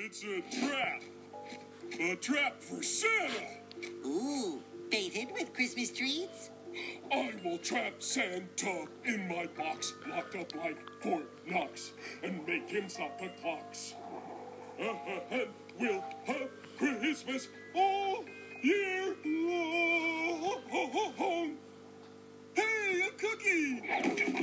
It's a trap. A trap for Santa. Ooh, baited with Christmas treats? I will trap Santa in my box, locked up like Fort Knox, and make him stop the clocks. And we'll have Christmas all year long. Hey, a cookie!